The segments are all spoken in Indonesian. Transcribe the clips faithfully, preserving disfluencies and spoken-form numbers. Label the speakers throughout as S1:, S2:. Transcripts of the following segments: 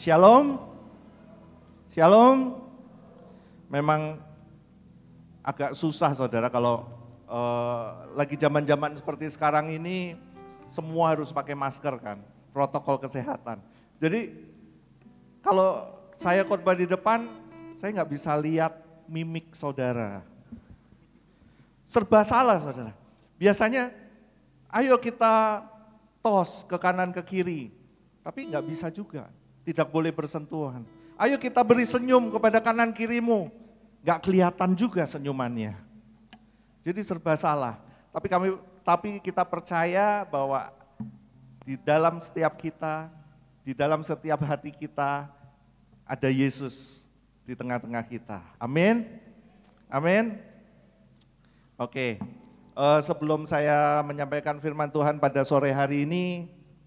S1: Shalom, shalom. Memang agak susah saudara kalau uh, lagi zaman-zaman seperti sekarang ini semua harus pakai masker kan, protokol kesehatan. Jadi kalau saya khotbah di depan, saya nggak bisa lihat mimik saudara. Serba salah saudara. Biasanya ayo kita tos ke kanan ke kiri, tapi nggak bisa juga. Tidak boleh bersentuhan. Ayo kita beri senyum kepada kanan kirimu. Gak kelihatan juga senyumannya. Jadi serba salah. Tapi kami, tapi kita percaya bahwa di dalam setiap kita, di dalam setiap hati kita, ada Yesus di tengah-tengah kita. Amin. Amin. Oke, uh, sebelum saya menyampaikan firman Tuhan pada sore hari ini,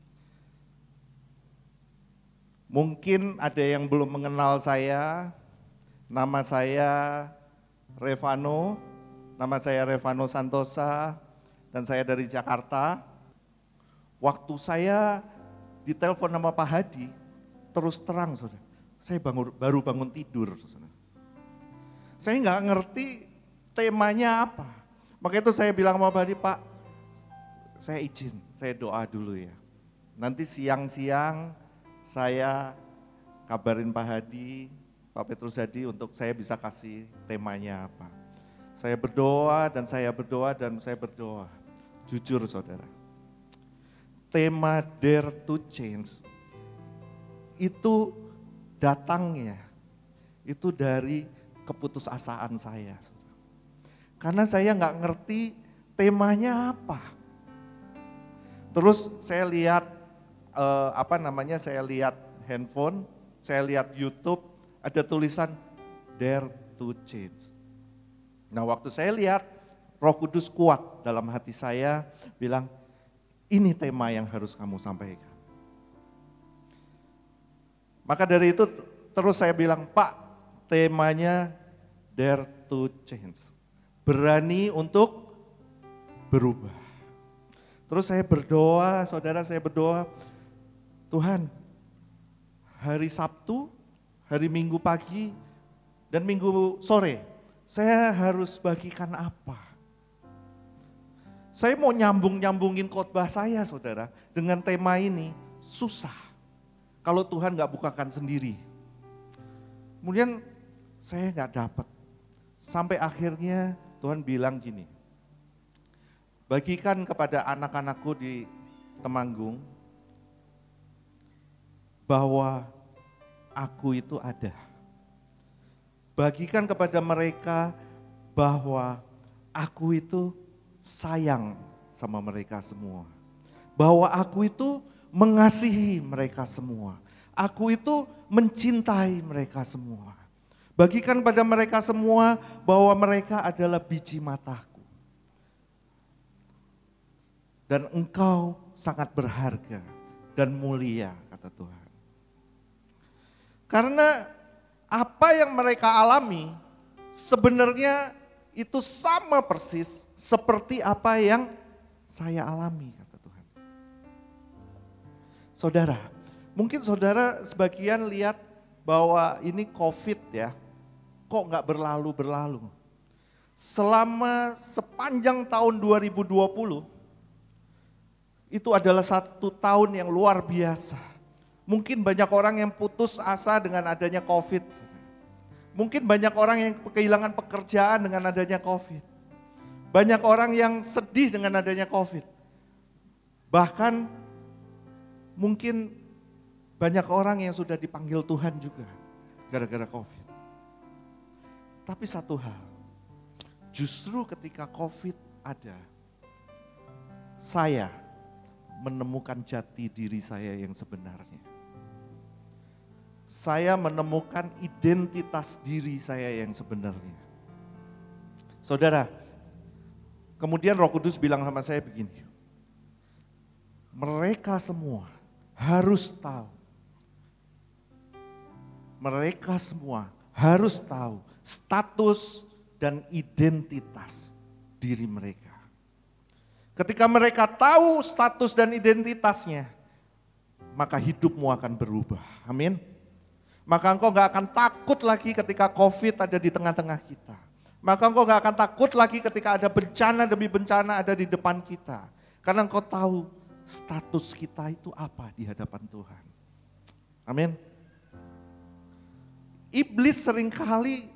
S1: mungkin ada yang belum mengenal saya. Nama saya Revano, nama saya Revano Santosa, dan saya dari Jakarta. Waktu saya ditelepon sama Pak Hadi, terus terang saudara, saya bangun, baru bangun tidur. Saudara. Saya nggak ngerti temanya apa. Maka itu saya bilang sama Pak Hadi, Pak, saya izin, saya doa dulu ya. Nanti siang-siang saya kabarin Pak Hadi, Pak Petrus Hadi untuk saya bisa kasih temanya apa. Saya berdoa dan saya berdoa dan saya berdoa. Jujur saudara, tema Dare to Change itu datangnya, itu dari keputusasaan saya. Karena saya nggak ngerti temanya apa. Terus saya lihat Uh, apa namanya, saya lihat handphone, saya lihat YouTube, ada tulisan Dare to Change. Nah waktu saya lihat, Roh Kudus kuat dalam hati saya, bilang ini tema yang harus kamu sampaikan. Maka dari itu terus saya bilang, Pak, temanya Dare to Change, berani untuk berubah. Terus saya berdoa, saudara saya berdoa, Tuhan, hari Sabtu, hari Minggu pagi, dan Minggu sore, saya harus bagikan apa? Saya mau nyambung-nyambungin khotbah saya saudara, dengan tema ini, susah. Kalau Tuhan gak bukakan sendiri. Kemudian saya gak dapat. Sampai akhirnya Tuhan bilang gini, bagikan kepada anak-anakku di Temanggung, bahwa aku itu ada. Bagikan kepada mereka bahwa aku itu sayang sama mereka semua. Bahwa aku itu mengasihi mereka semua. Aku itu mencintai mereka semua. Bagikan pada mereka semua bahwa mereka adalah biji mataku. Dan engkau sangat berharga dan mulia, kata Tuhan. Karena apa yang mereka alami sebenarnya itu sama persis seperti apa yang saya alami, kata Tuhan. Saudara, mungkin saudara sebagian lihat bahwa ini COVID ya, kok nggak berlalu-berlalu. Selama sepanjang tahun dua ribu dua puluh, itu adalah satu tahun yang luar biasa. Mungkin banyak orang yang putus asa dengan adanya COVID. Mungkin banyak orang yang kehilangan pekerjaan dengan adanya COVID. Banyak orang yang sedih dengan adanya COVID. Bahkan mungkin banyak orang yang sudah dipanggil Tuhan juga gara-gara COVID. Tapi satu hal, justru ketika COVID ada, saya menemukan jati diri saya yang sebenarnya. Saya menemukan identitas diri saya yang sebenarnya. Saudara, kemudian Roh Kudus bilang sama saya begini, mereka semua harus tahu, mereka semua harus tahu status dan identitas diri mereka. Ketika mereka tahu status dan identitasnya, maka hidupmu akan berubah. Amin. Maka engkau gak akan takut lagi ketika COVID ada di tengah-tengah kita. Maka engkau gak akan takut lagi ketika ada bencana demi bencana ada di depan kita. Karena engkau tahu status kita itu apa di hadapan Tuhan. Amin. Iblis seringkali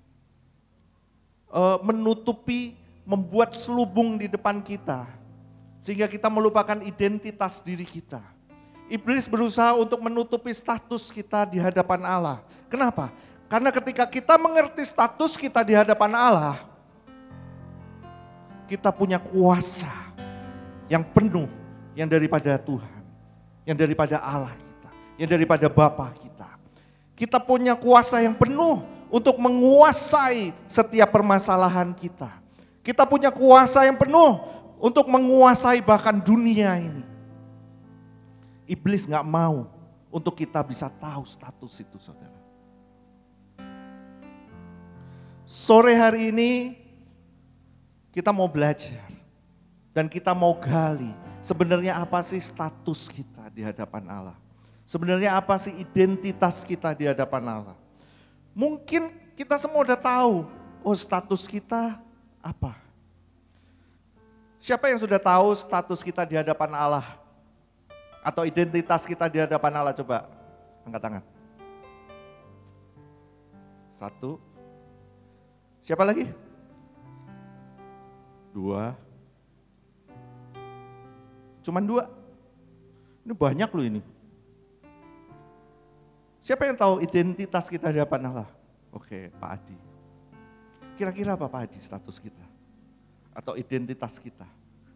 S1: uh, menutupi, membuat selubung di depan kita. Sehingga kita melupakan identitas diri kita. Iblis berusaha untuk menutupi status kita di hadapan Allah. Kenapa? Karena ketika kita mengerti status kita di hadapan Allah, kita punya kuasa yang penuh, yang daripada Tuhan, yang daripada Allah kita, yang daripada Bapa kita. Kita punya kuasa yang penuh untuk menguasai setiap permasalahan kita. Kita punya kuasa yang penuh untuk menguasai bahkan dunia ini. Iblis gak mau untuk kita bisa tahu status itu, saudara. Sore hari ini kita mau belajar dan kita mau gali sebenarnya apa sih status kita di hadapan Allah. Sebenarnya apa sih identitas kita di hadapan Allah. Mungkin kita semua udah tahu, oh status kita apa. Siapa yang sudah tahu status kita di hadapan Allah? Atau identitas kita di hadapan Allah, coba angkat tangan. Satu. Siapa lagi? Dua. Cuman dua. Ini banyak loh ini. Siapa yang tahu identitas kita di hadapan Allah? Oke, Pak Adi. Kira-kira apa Pak Adi status kita? Atau identitas kita?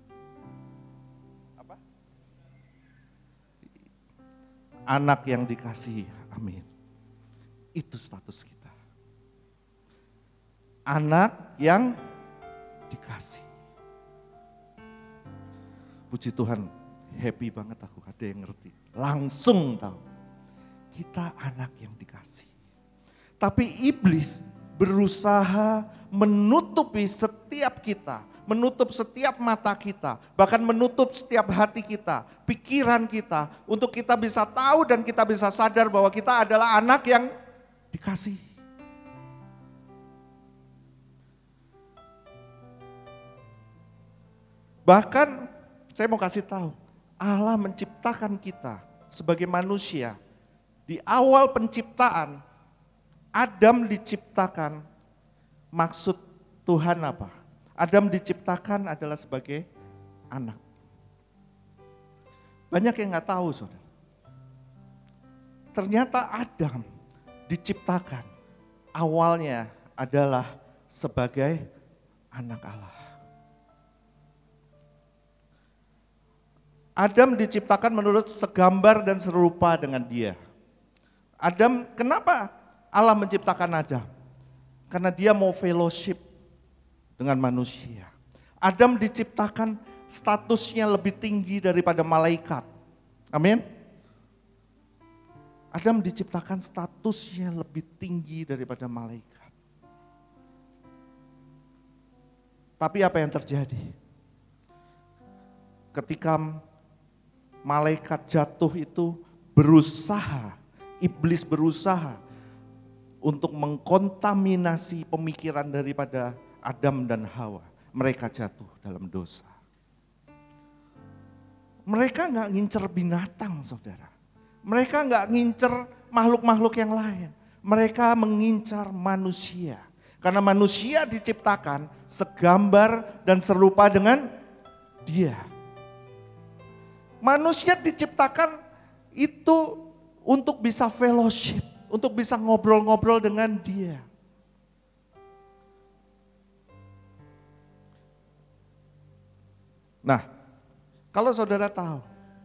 S1: Anak yang dikasihi, amin. Itu status kita. Anak yang dikasihi. Puji Tuhan, happy banget aku ada yang ngerti. Langsung tahu, kita anak yang dikasihi. Tapi iblis berusaha menutupi setiap kita. Menutup setiap mata kita, bahkan menutup setiap hati kita, pikiran kita, untuk kita bisa tahu dan kita bisa sadar bahwa kita adalah anak yang dikasihi. Bahkan saya mau kasih tahu, Allah menciptakan kita sebagai manusia. Di awal penciptaan, Adam diciptakan, maksud Tuhan apa? Adam diciptakan adalah sebagai anak. Banyak yang gak tahu, saudara. Ternyata Adam diciptakan awalnya adalah sebagai anak Allah. Adam diciptakan menurut segambar dan serupa dengan dia. Adam, kenapa Allah menciptakan Adam? Karena dia mau fellowship dengan manusia. Adam diciptakan statusnya lebih tinggi daripada malaikat. Amin. Adam diciptakan statusnya lebih tinggi daripada malaikat. Tapi apa yang terjadi? Ketika malaikat jatuh itu berusaha, iblis berusaha untuk mengkontaminasi pemikiran daripada Adam dan Hawa, mereka jatuh dalam dosa. Mereka gak ngincer binatang, saudara. Mereka gak ngincer makhluk-makhluk yang lain. Mereka mengincar manusia. Karena manusia diciptakan segambar dan serupa dengan dia. Manusia diciptakan itu untuk bisa fellowship, untuk bisa ngobrol-ngobrol dengan dia. Nah, kalau saudara tahu,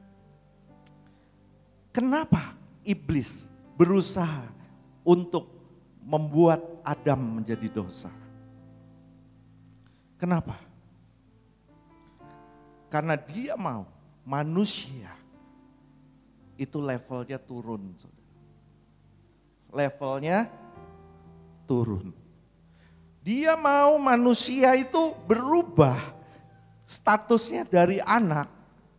S1: kenapa iblis berusaha untuk membuat Adam menjadi dosa? Kenapa? Karena dia mau manusia itu levelnya turun. Levelnya turun. Dia mau manusia itu berubah. Statusnya dari anak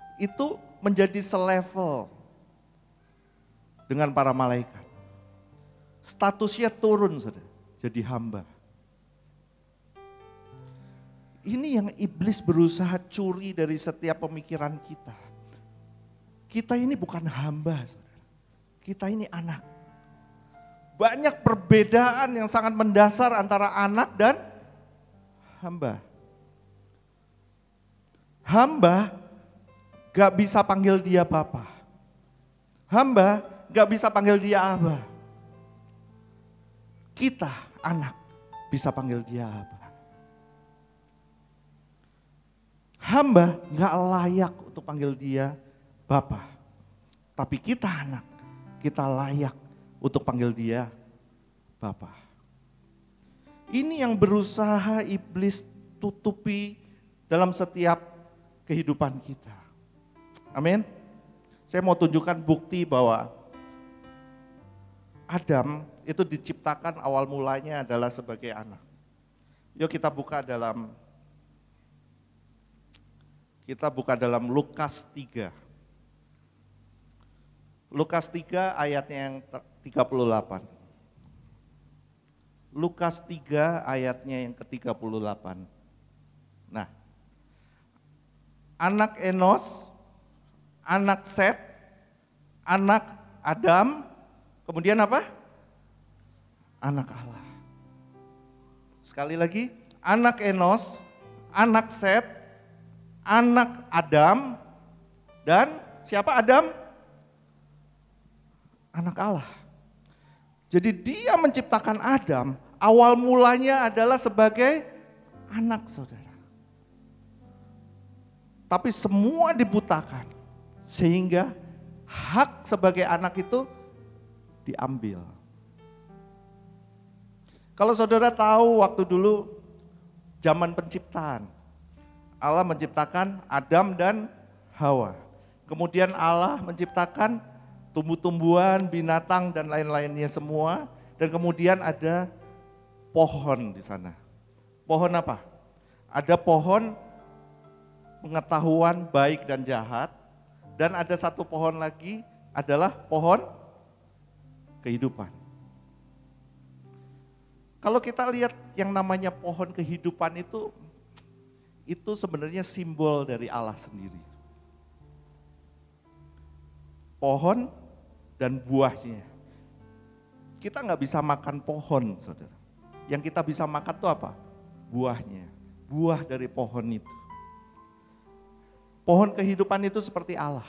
S1: itu menjadi selevel dengan para malaikat. statusnya turun, saudara, jadi hamba. Ini yang iblis berusaha curi dari setiap pemikiran kita. Kita ini bukan hamba, saudara. Kita ini anak. Banyak perbedaan yang sangat mendasar antara anak dan hamba. Hamba gak bisa panggil dia Bapa. Hamba gak bisa panggil dia Aba. Kita anak bisa panggil dia Aba. Hamba gak layak untuk panggil dia Bapa. Tapi kita anak, kita layak untuk panggil dia Bapa. Ini yang berusaha iblis tutupi dalam setiap kehidupan kita. Amin. Saya mau tunjukkan bukti bahwa Adam itu diciptakan awal mulanya adalah sebagai anak. Yuk kita buka dalam Kita buka dalam Lukas tiga. Lukas tiga ayatnya yang tiga puluh delapan. Lukas tiga ayatnya yang ke tiga puluh delapan. Nah, anak Enos, anak Set, anak Adam, kemudian apa? Anak Allah. Sekali lagi, anak Enos, anak Set, anak Adam, dan siapa Adam? Anak Allah. Jadi dia menciptakan Adam, awal mulanya adalah sebagai anak, saudara. Tapi semua dibutakan, sehingga hak sebagai anak itu diambil. Kalau saudara tahu waktu dulu zaman penciptaan, Allah menciptakan Adam dan Hawa. Kemudian Allah menciptakan tumbuh-tumbuhan, binatang dan lain-lainnya semua. Dan kemudian ada pohon di sana. Pohon apa? Ada pohon pengetahuan baik dan jahat. Dan ada satu pohon lagi adalah pohon kehidupan. Kalau kita lihat yang namanya pohon kehidupan itu, itu sebenarnya simbol dari Allah sendiri. Pohon dan buahnya. Kita nggak bisa makan pohon, saudara. Yang kita bisa makan itu apa? Buahnya. Buah dari pohon itu. Pohon kehidupan itu seperti Allah.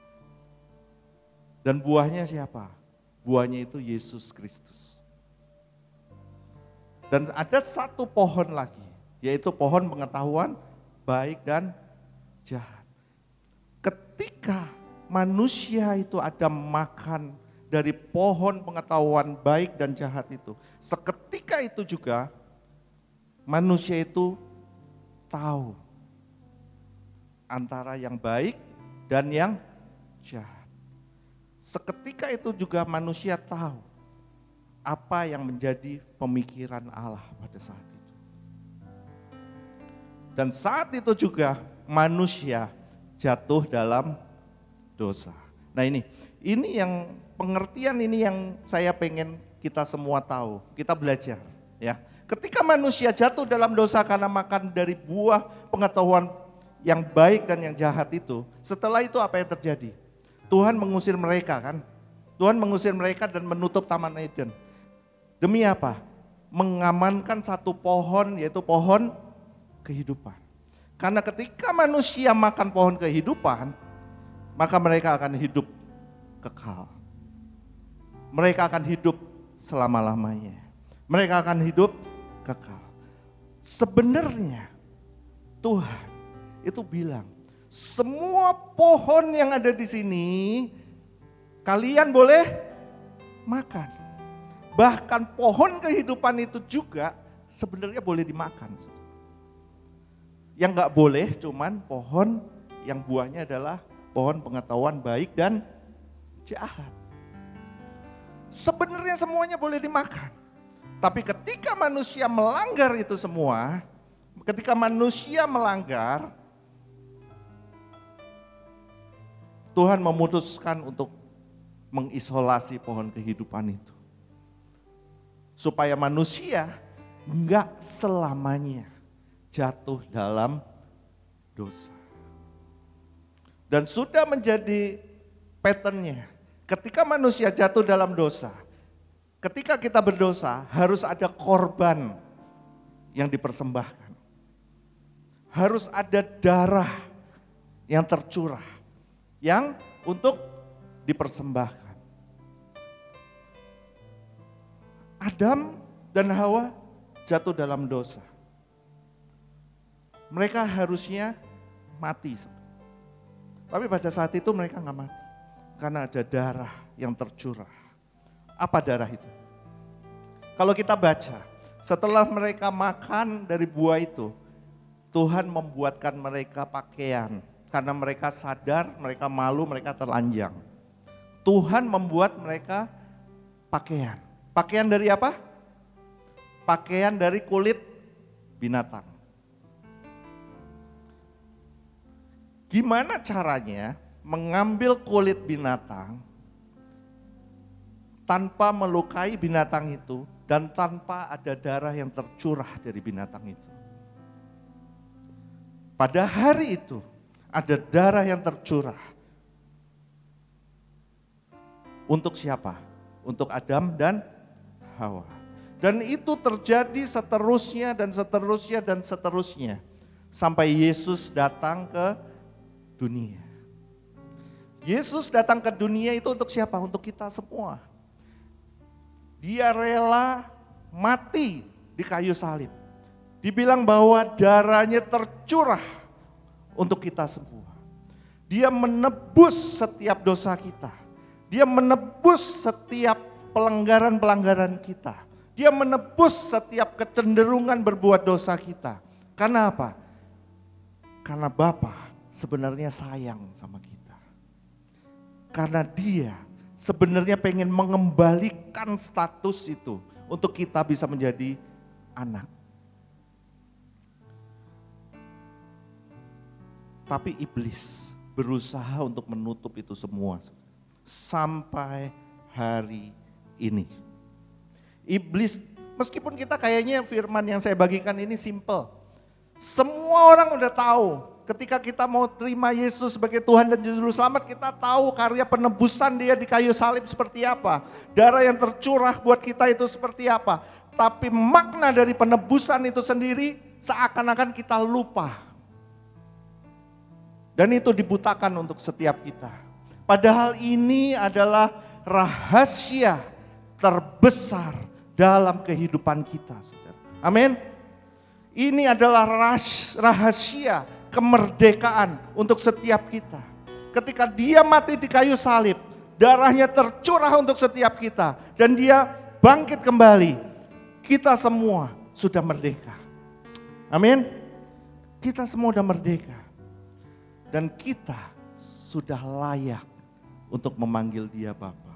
S1: Dan buahnya siapa? Buahnya itu Yesus Kristus. Dan ada satu pohon lagi, yaitu pohon pengetahuan baik dan jahat. Ketika manusia itu ada makan dari pohon pengetahuan baik dan jahat itu, seketika itu juga manusia itu tahu antara yang baik dan yang jahat. Seketika itu juga manusia tahu apa yang menjadi pemikiran Allah pada saat itu. Dan saat itu juga manusia jatuh dalam dosa. Nah ini, ini yang pengertian ini yang saya pengen kita semua tahu, kita belajar ya. Ketika manusia jatuh dalam dosa karena makan dari buah pengetahuan yang baik dan yang jahat itu, setelah itu apa yang terjadi? Tuhan mengusir mereka kan? Tuhan mengusir mereka dan menutup Taman Eden. Demi apa? Mengamankan satu pohon, yaitu pohon kehidupan. Karena ketika manusia makan pohon kehidupan, maka mereka akan hidup kekal. Mereka akan hidup selama-lamanya. Mereka akan hidup kekal. Sebenarnya Tuhan itu bilang, semua pohon yang ada di sini kalian boleh makan. Bahkan pohon kehidupan itu juga sebenarnya boleh dimakan. Yang gak boleh cuman pohon yang buahnya adalah pohon pengetahuan baik dan jahat. Sebenarnya semuanya boleh dimakan. Tapi ketika manusia melanggar itu semua, ketika manusia melanggar, Tuhan memutuskan untuk mengisolasi pohon kehidupan itu. supaya manusia enggak selamanya jatuh dalam dosa. Dan sudah menjadi patternnya, ketika manusia jatuh dalam dosa, ketika kita berdosa harus ada korban yang dipersembahkan. Harus ada darah yang tercurah, yang untuk dipersembahkan. Adam dan Hawa jatuh dalam dosa. Mereka harusnya mati. Tapi pada saat itu mereka nggak mati. Karena ada darah yang tercurah. Apa darah itu? Kalau kita baca, setelah mereka makan dari buah itu, Tuhan membuatkan mereka pakaian. Karena mereka sadar, mereka malu, mereka telanjang. Tuhan membuat mereka pakaian. Pakaian dari apa? Pakaian dari kulit binatang. Gimana caranya mengambil kulit binatang tanpa melukai binatang itu dan tanpa ada darah yang tercurah dari binatang itu? Pada hari itu ada darah yang tercurah. Untuk siapa? Untuk Adam dan Hawa. Dan itu terjadi seterusnya dan seterusnya dan seterusnya. Sampai Yesus datang ke dunia. Yesus datang ke dunia itu untuk siapa? Untuk kita semua. Dia rela mati di kayu salib. Dibilang bahwa darahnya tercurah untuk kita semua. Dia menebus setiap dosa kita. Dia menebus setiap pelanggaran-pelanggaran kita. Dia menebus setiap kecenderungan berbuat dosa kita. Karena apa? Karena Bapa sebenarnya sayang sama kita. Karena Dia sebenarnya pengen mengembalikan status itu untuk kita bisa menjadi anak. Tapi iblis berusaha untuk menutup itu semua sampai hari ini. Iblis, meskipun kita kayaknya firman yang saya bagikan ini simple. Semua orang udah tahu. Ketika kita mau terima Yesus sebagai Tuhan dan Juru Selamat, kita tahu karya penebusan Dia di kayu salib seperti apa. Darah yang tercurah buat kita itu seperti apa. Tapi makna dari penebusan itu sendiri seakan-akan kita lupa. Dan itu dibutakan untuk setiap kita. Padahal ini adalah rahasia terbesar dalam kehidupan kita. Saudara. Amin. Ini adalah rahasia kemerdekaan untuk setiap kita. Ketika Dia mati di kayu salib, darahnya tercurah untuk setiap kita. Dan Dia bangkit kembali. Kita semua sudah merdeka. Amin. Kita semua sudah merdeka. Dan kita sudah layak untuk memanggil Dia Bapa.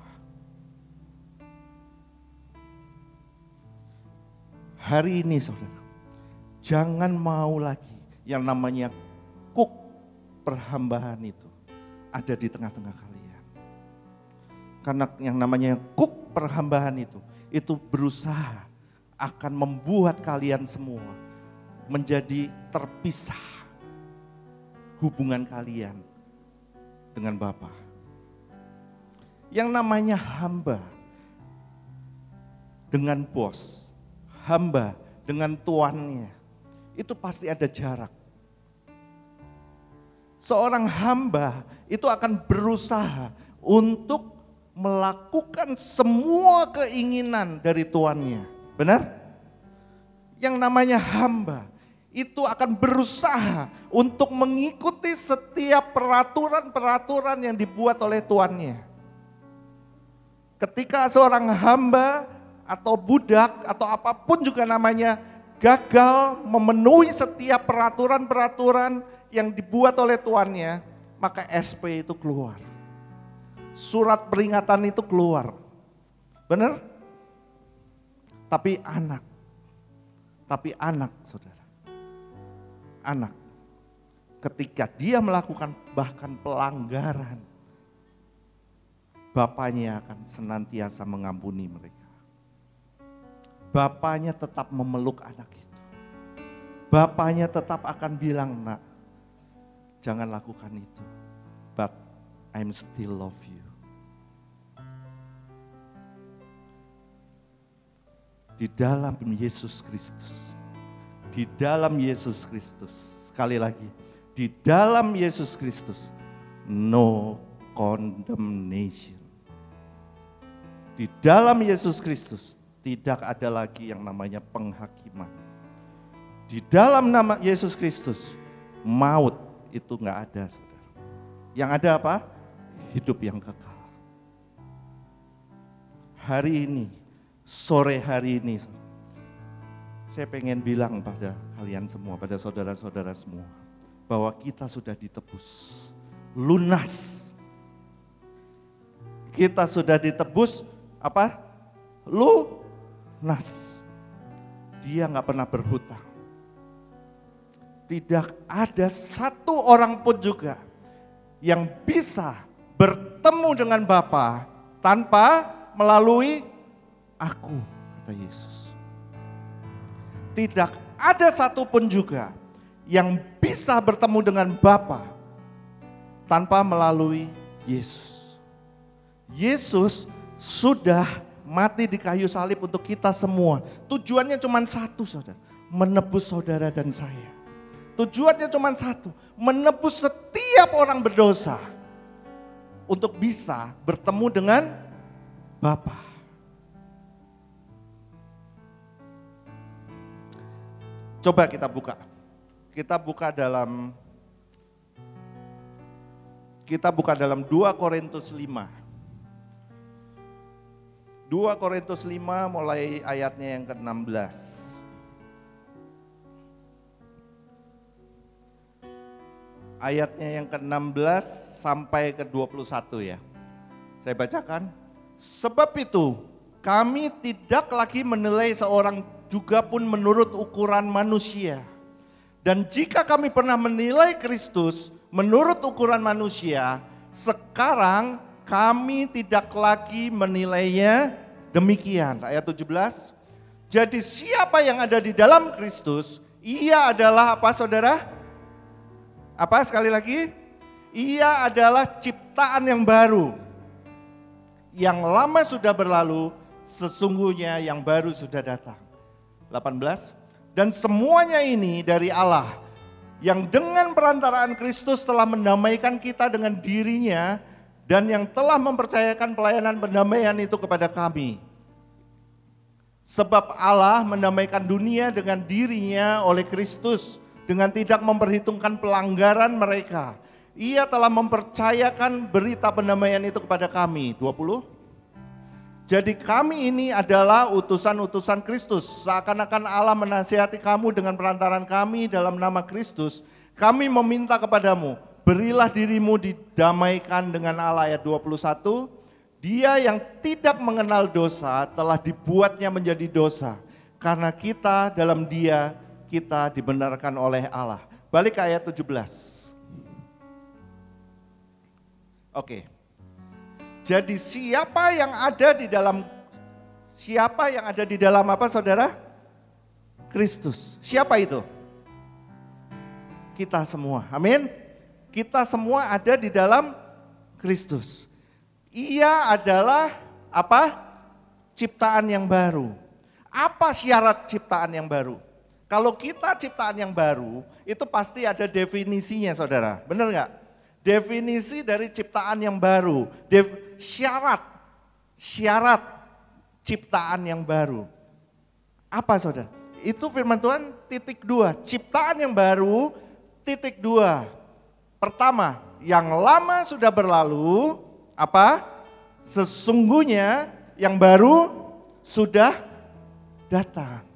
S1: Hari ini saudara, jangan mau lagi yang namanya kuk perhambahan itu ada di tengah-tengah kalian. Karena yang namanya kuk perhambahan itu, itu berusaha akan membuat kalian semua menjadi terpisah hubungan kalian dengan Bapa. Yang namanya hamba dengan bos, hamba dengan tuannya, itu pasti ada jarak. Seorang hamba itu akan berusaha untuk melakukan semua keinginan dari tuannya. Benar? Yang namanya hamba itu akan berusaha untuk mengikuti setiap peraturan-peraturan yang dibuat oleh tuannya. Ketika seorang hamba atau budak atau apapun juga namanya gagal memenuhi setiap peraturan-peraturan yang dibuat oleh tuannya, maka S P itu keluar. Surat peringatan itu keluar. Benar? Tapi anak, tapi anak saudara. Anak, ketika dia melakukan bahkan pelanggaran, bapaknya akan senantiasa mengampuni mereka. bapaknya tetap memeluk anak itu. Bapaknya tetap akan bilang, nak, jangan lakukan itu. But I'm still love you. Di dalam Yesus Kristus. Di dalam Yesus Kristus. Sekali lagi. Di dalam Yesus Kristus. No condemnation. Di dalam Yesus Kristus. Tidak ada lagi yang namanya penghakiman. Di dalam nama Yesus Kristus. Maut itu enggak ada, saudara. Yang ada apa? Hidup yang kekal. Hari ini, sore hari ini, saya pengen bilang pada kalian semua, pada saudara-saudara semua, bahwa kita sudah ditebus, lunas. Kita sudah ditebus, apa? Lunas. Dia nggak pernah berhutang. Tidak ada satu orang pun juga yang bisa bertemu dengan Bapa tanpa melalui aku, kata Yesus. Tidak ada satupun juga yang bisa bertemu dengan Bapa tanpa melalui Yesus. Yesus sudah mati di kayu salib untuk kita semua. Tujuannya cuma satu, saudara, menebus saudara dan saya. Tujuannya cuma satu, menebus setiap orang berdosa untuk bisa bertemu dengan Bapa. Coba kita buka. Kita buka dalam Kita buka dalam dua Korintus lima. dua Korintus lima mulai ayatnya yang ke enam belas. Ayatnya yang ke enam belas sampai ke dua puluh satu ya. Saya bacakan. Sebab itu kami tidak lagi menilai seorang juga pun menurut ukuran manusia. Dan jika kami pernah menilai Kristus menurut ukuran manusia, sekarang kami tidak lagi menilainya demikian. Ayat tujuh belas. Jadi siapa yang ada di dalam Kristus, ia adalah apa, saudara? Apa sekali lagi? Ia adalah ciptaan yang baru. Yang lama sudah berlalu, sesungguhnya yang baru sudah datang. delapan belas. Dan semuanya ini dari Allah, yang dengan perantaraan Kristus telah mendamaikan kita dengan dirinya, dan yang telah mempercayakan pelayanan pendamaian itu kepada kami. Sebab Allah mendamaikan dunia dengan dirinya oleh Kristus, dengan tidak memperhitungkan pelanggaran mereka. Ia telah mempercayakan berita pendamaian itu kepada kami. dua puluh. Jadi kami ini adalah utusan-utusan Kristus. Seakan-akan Allah menasihati kamu dengan perantaran kami dalam nama Kristus. Kami meminta kepadamu, berilah dirimu didamaikan dengan Allah. Ayat dua puluh satu. Dia yang tidak mengenal dosa telah dibuatnya menjadi dosa. Karena kita dalam dia, kita dibenarkan oleh Allah. Balik ke ayat tujuh belas. Oke. Jadi siapa yang ada di dalam siapa yang ada di dalam apa, saudara? Kristus. Siapa itu? Kita semua. Amin. Kita semua ada di dalam Kristus. Ia adalah apa? Ciptaan yang baru. Apa syarat ciptaan yang baru? Kalau kita ciptaan yang baru, itu pasti ada definisinya, saudara. Benar nggak? Definisi dari ciptaan yang baru. Def, syarat, syarat ciptaan yang baru. Apa, saudara? Itu firman Tuhan titik dua. Ciptaan yang baru titik dua. Pertama, yang lama sudah berlalu. Apa? Sesungguhnya yang baru sudah datang.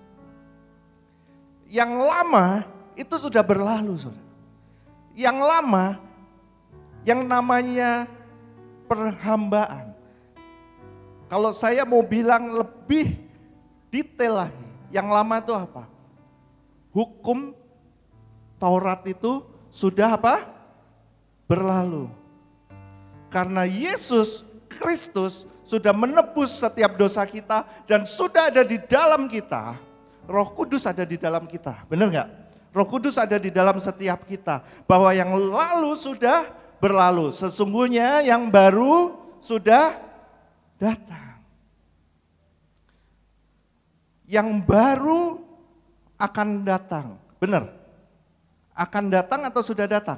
S1: Yang lama itu sudah berlalu, saudara. Yang lama, yang namanya perhambaan. Kalau saya mau bilang lebih detail lagi, yang lama itu apa? Hukum Taurat itu sudah apa? Berlalu. Karena Yesus Kristus sudah menebus setiap dosa kita dan sudah ada di dalam kita, Roh Kudus ada di dalam kita. Benar nggak? Roh Kudus ada di dalam setiap kita. Bahwa yang lalu sudah berlalu. Sesungguhnya yang baru sudah datang. Yang baru akan datang. Benar? Akan datang atau sudah datang?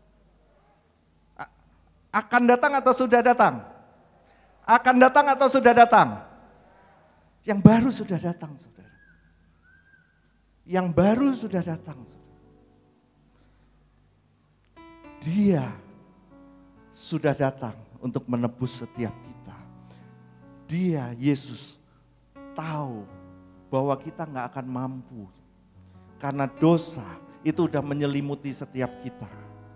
S1: Akan datang atau sudah datang? Akan datang atau sudah datang? Yang baru sudah datang, saudara. Yang baru sudah datang, saudara. Dia sudah datang untuk menebus setiap kita. Dia, Yesus, tahu bahwa kita nggak akan mampu. Karena dosa itu udah menyelimuti setiap kita.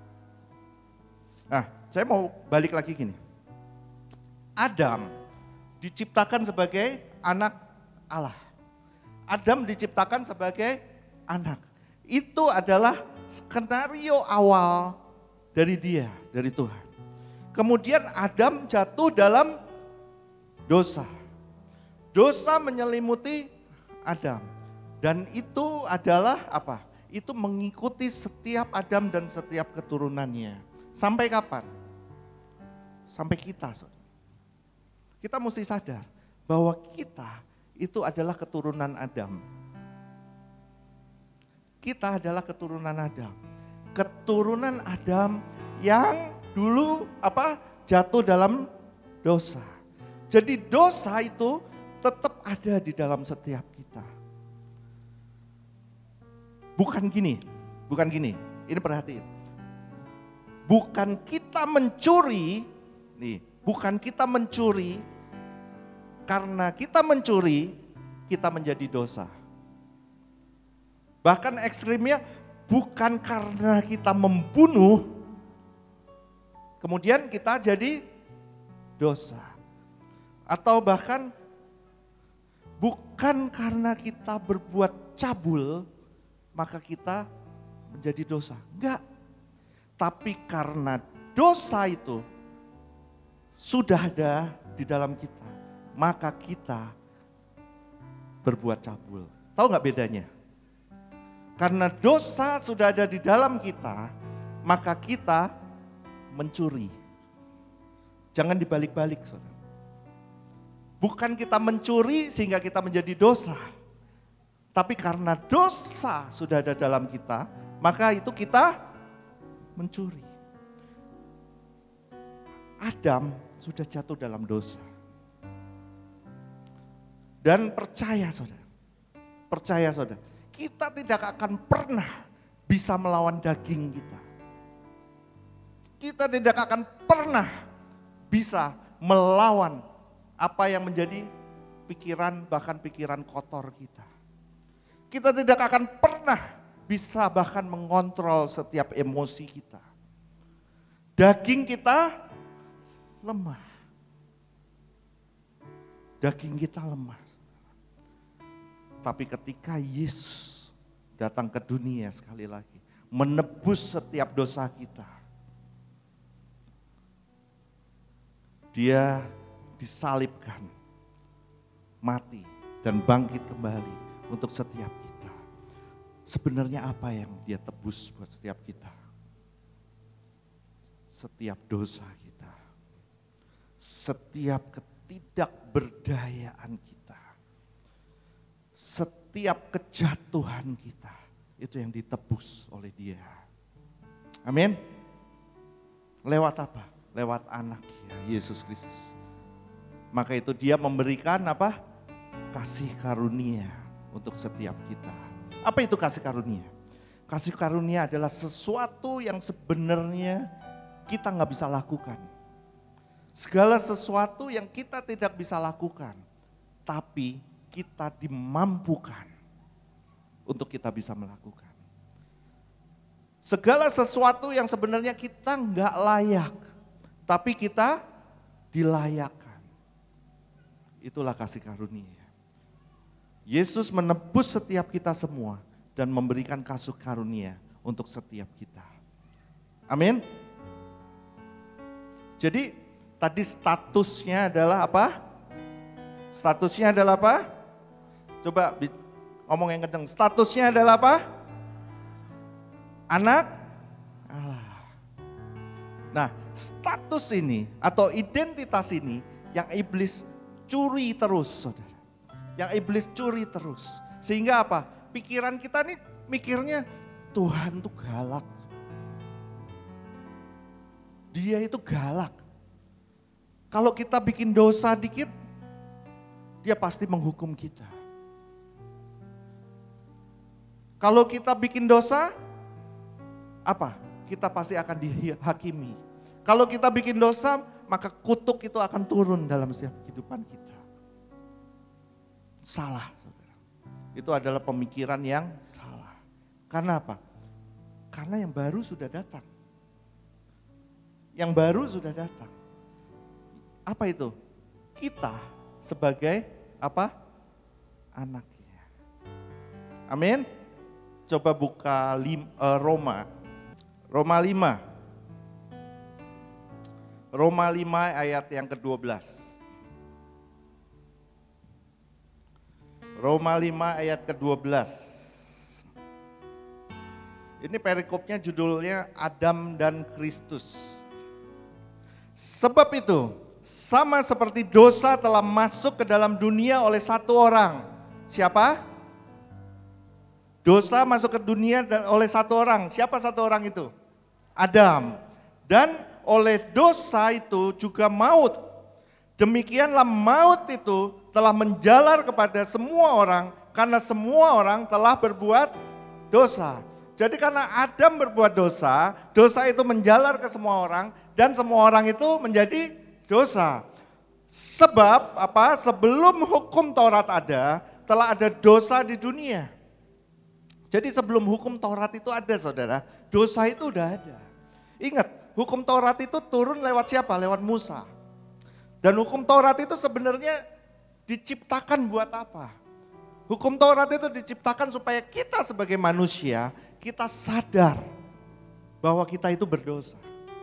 S1: Nah, saya mau balik lagi gini. Adam diciptakan sebagai anak Allah. Adam diciptakan sebagai anak. Itu adalah skenario awal dari dia, dari Tuhan. Kemudian Adam jatuh dalam dosa. Dosa menyelimuti Adam. Dan itu adalah apa? Itu mengikuti setiap Adam dan setiap keturunannya. Sampai kapan? Sampai kita. Kita mesti sadar bahwa kita itu adalah keturunan Adam. Kita adalah keturunan Adam. Keturunan Adam yang dulu apa? Jatuh dalam dosa. Jadi dosa itu tetap ada di dalam setiap kita. Bukan gini, bukan gini. Ini perhatiin. Bukan kita mencuri, nih, bukan kita mencuri, karena kita mencuri, kita menjadi dosa. Bahkan ekstrimnya, bukan karena kita membunuh, kemudian kita jadi dosa. Atau bahkan, bukan karena kita berbuat cabul, maka kita menjadi dosa. Enggak. Tapi karena dosa itu sudah ada di dalam kita, maka kita berbuat cabul. Tahu nggak bedanya? Karena dosa sudah ada di dalam kita, maka kita mencuri. Jangan dibalik-balik, saudara. Bukan kita mencuri sehingga kita menjadi dosa. Tapi karena dosa sudah ada dalam kita, maka itu kita mencuri. Adam sudah jatuh dalam dosa. Dan percaya saudara, percaya saudara, kita tidak akan pernah bisa melawan daging kita. Kita tidak akan pernah bisa melawan apa yang menjadi pikiran, bahkan pikiran kotor kita. Kita tidak akan pernah bisa bahkan mengontrol setiap emosi kita. Daging kita lemah. Daging kita lemah. Tapi ketika Yesus datang ke dunia sekali lagi, menebus setiap dosa kita. Dia disalibkan, mati dan bangkit kembali untuk setiap kita. Sebenarnya apa yang dia tebus buat setiap kita? Setiap dosa kita. Setiap ketidakberdayaan kita. Setiap kejatuhan kita. Itu yang ditebus oleh dia. Amin. Lewat apa? Lewat anaknya, Yesus Kristus. Maka itu dia memberikan apa? Kasih karunia untuk setiap kita. Apa itu kasih karunia? Kasih karunia adalah sesuatu yang sebenarnya kita nggak bisa lakukan. Segala sesuatu yang kita tidak bisa lakukan, tapi kita dimampukan untuk kita bisa melakukan. Segala sesuatu yang sebenarnya kita nggak layak, tapi kita dilayakkan. Itulah kasih karunia. Yesus menebus setiap kita semua dan memberikan kasih karunia untuk setiap kita. Amin. Jadi Tadi statusnya adalah apa? Statusnya adalah apa? Coba ngomong yang kencang. Statusnya adalah apa? Anak Allah. Nah, status ini atau identitas ini yang iblis curi terus, saudara. Yang iblis curi terus. Sehingga apa? Pikiran kita nih mikirnya Tuhan tuh galak. Dia itu galak. Kalau kita bikin dosa dikit, dia pasti menghukum kita. Kalau kita bikin dosa, apa? Kita pasti akan dihakimi. Kalau kita bikin dosa, maka kutuk itu akan turun dalam setiap kehidupan kita. Salah, saudara. Itu adalah pemikiran yang salah. Karena apa? Karena yang baru sudah datang. Yang baru sudah datang. Apa itu? Kita sebagai apa? Anaknya. Amin. Coba buka lim, uh, Roma. Roma lima. Roma lima ayat yang kedua belas. Roma lima ayat kedua belas. Ini perikopnya judulnya Adam dan Kristus. Sebab itu, sama seperti dosa telah masuk ke dalam dunia oleh satu orang. Siapa? Dosa masuk ke dunia oleh satu orang. Siapa satu orang itu? Adam. Dan oleh dosa itu juga maut. Demikianlah maut itu telah menjalar kepada semua orang karena semua orang telah berbuat dosa. Jadi karena Adam berbuat dosa, dosa itu menjalar ke semua orang dan semua orang itu menjadi dosa. Sebab apa? Sebelum hukum Taurat ada, telah ada dosa di dunia. Jadi sebelum hukum Taurat itu ada, saudara, dosa itu udah ada. Ingat, hukum Taurat itu turun lewat siapa? Lewat Musa. Dan hukum Taurat itu sebenarnya diciptakan buat apa? Hukum Taurat itu diciptakan supaya kita sebagai manusia, kita sadar bahwa kita itu berdosa.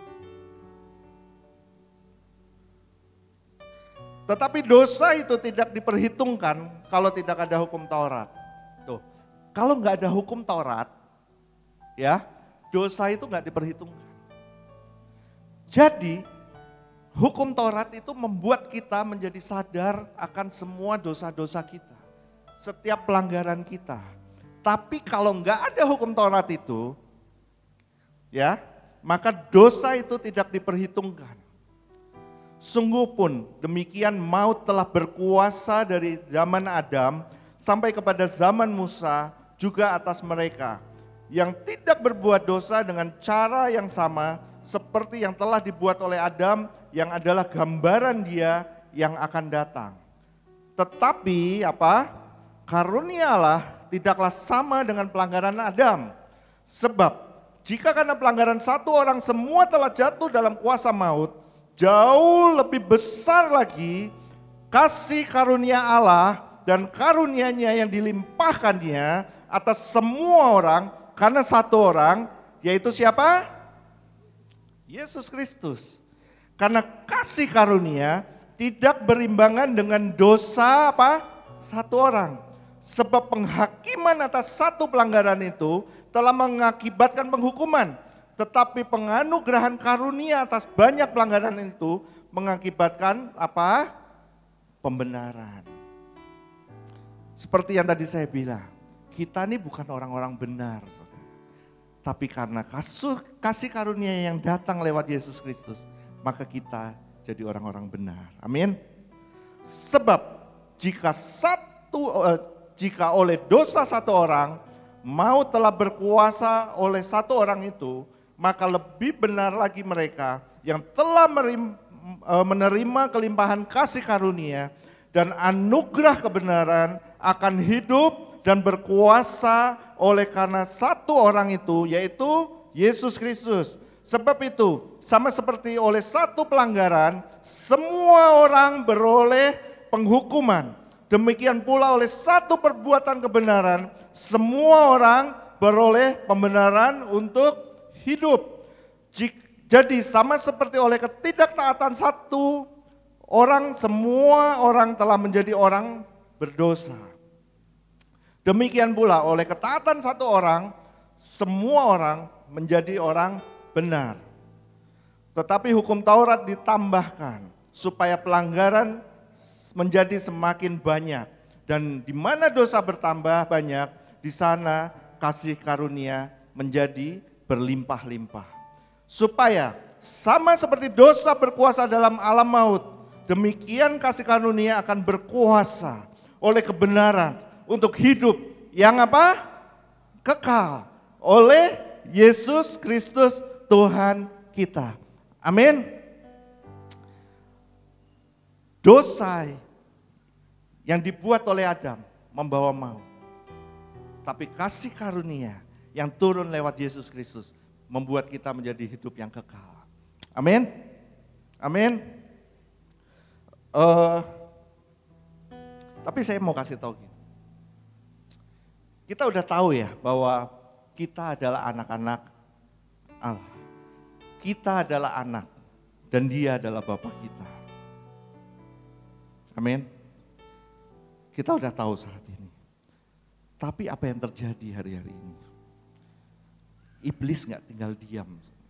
S1: Tetapi dosa itu tidak diperhitungkan kalau tidak ada hukum Taurat. Tuh, kalau nggak ada hukum Taurat, ya dosa itu nggak diperhitungkan. Jadi hukum Taurat itu membuat kita menjadi sadar akan semua dosa-dosa kita, setiap pelanggaran kita. Tapi kalau nggak ada hukum Taurat itu, ya maka dosa itu tidak diperhitungkan. Sungguh pun demikian maut telah berkuasa dari zaman Adam sampai kepada zaman Musa juga atas mereka yang tidak berbuat dosa dengan cara yang sama seperti yang telah dibuat oleh Adam yang adalah gambaran dia yang akan datang. Tetapi apa? Karunia Allah tidaklah sama dengan pelanggaran Adam. Sebab jika karena pelanggaran satu orang semua telah jatuh dalam kuasa maut, jauh lebih besar lagi kasih karunia Allah dan karunia-Nya yang dilimpahkannya atas semua orang karena satu orang, yaitu siapa? Yesus Kristus. Karena kasih karunia tidak berimbangan dengan dosa apa? Satu orang. Sebab penghakiman atas satu pelanggaran itu telah mengakibatkan penghukuman. Tetapi penganugerahan karunia atas banyak pelanggaran itu mengakibatkan apa? Pembenaran. Seperti yang tadi saya bilang, kita ini bukan orang-orang benar, saudara. Tapi karena kasih, kasih karunia yang datang lewat Yesus Kristus, maka kita jadi orang-orang benar. Amin. Sebab jika satu jika oleh dosa satu orang maut telah berkuasa oleh satu orang itu, maka lebih benar lagi mereka yang telah menerima kelimpahan kasih karunia dan anugerah kebenaran akan hidup dan berkuasa oleh karena satu orang itu, yaitu Yesus Kristus. Sebab itu sama seperti oleh satu pelanggaran semua orang beroleh penghukuman. Demikian pula oleh satu perbuatan kebenaran semua orang beroleh pembenaran untuk hidup. Jadi sama seperti oleh ketidaktaatan satu orang, semua orang telah menjadi orang berdosa. Demikian pula oleh ketaatan satu orang, semua orang menjadi orang benar. Tetapi hukum Taurat ditambahkan supaya pelanggaran menjadi semakin banyak. Dan di mana dosa bertambah banyak, di sana kasih karunia menjadi berlimpah-limpah. Supaya sama seperti dosa berkuasa dalam alam maut, demikian kasih karunia akan berkuasa oleh kebenaran untuk hidup yang apa? Kekal oleh Yesus Kristus Tuhan kita. Amin. Dosa yang dibuat oleh Adam membawa maut. Tapi kasih karunia yang turun lewat Yesus Kristus membuat kita menjadi hidup yang kekal. Amin. Amin. Uh, tapi saya mau kasih tahu gini. Kita udah tahu ya bahwa kita adalah anak-anak Allah. Kita adalah anak dan Dia adalah Bapa kita. Amin. Kita udah tahu saat ini. Tapi apa yang terjadi hari-hari ini? Iblis gak tinggal diam.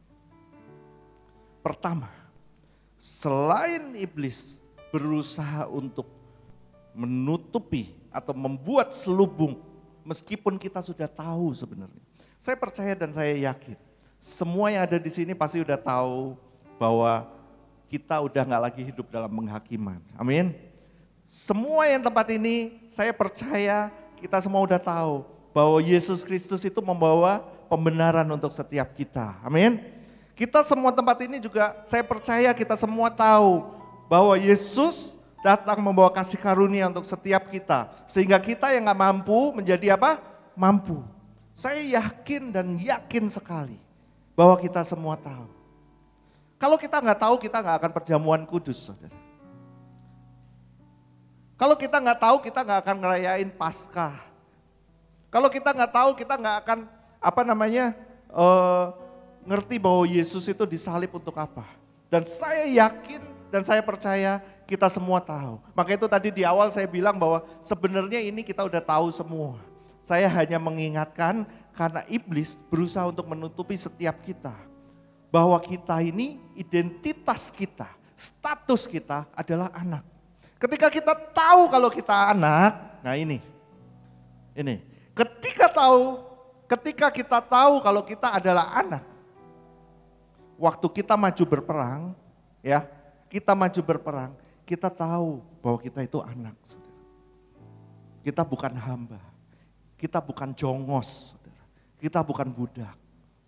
S1: Pertama, selain iblis berusaha untuk menutupi atau membuat selubung, meskipun kita sudah tahu sebenarnya. Saya percaya dan saya yakin, semua yang ada di sini pasti udah tahu bahwa kita udah gak lagi hidup dalam penghakiman. Amin. Semua yang tempat ini saya percaya kita semua udah tahu bahwa Yesus Kristus itu membawa pembenaran untuk setiap kita. Amin. Kita semua tempat ini juga saya percaya kita semua tahu bahwa Yesus datang membawa kasih karunia untuk setiap kita. Sehingga kita yang gak mampu menjadi apa? Mampu. Saya yakin dan yakin sekali bahwa kita semua tahu. Kalau kita nggak tahu, kita nggak akan perjamuan kudus, saudara. Kalau kita nggak tahu, kita nggak akan ngerayain Paskah. Kalau kita nggak tahu, kita nggak akan apa namanya uh, ngerti bahwa Yesus itu disalib untuk apa. Dan saya yakin dan saya percaya kita semua tahu. Maka itu tadi di awal saya bilang bahwa sebenarnya ini kita udah tahu semua. Saya hanya mengingatkan karena iblis berusaha untuk menutupi setiap kita. Bahwa kita ini identitas kita, status kita adalah anak. Ketika kita tahu kalau kita anak, nah ini, ini. Ketika tahu, ketika kita tahu kalau kita adalah anak, waktu kita maju berperang, ya, kita maju berperang, kita tahu bahwa kita itu anak, saudara. Kita bukan hamba, kita bukan jongos, saudara. Kita bukan budak.